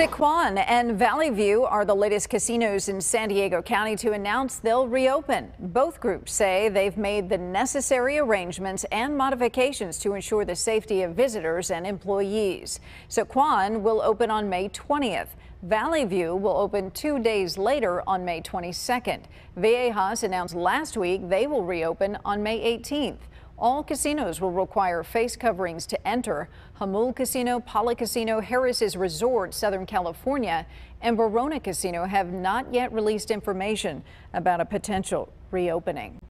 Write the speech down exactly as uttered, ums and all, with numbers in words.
Sycuan and Valley View are the latest casinos in San Diego County to announce they'll reopen. Both groups say they've made the necessary arrangements and modifications to ensure the safety of visitors and employees. Sycuan will open on May twentieth. Valley View will open two days later on May twenty-second. Viejas announced last week they will reopen on May eighteenth. All casinos will require face coverings to enter. Hamul Casino, Poly Casino, Harris's Resort, Southern California, and Verona Casino have not yet released information about a potential reopening.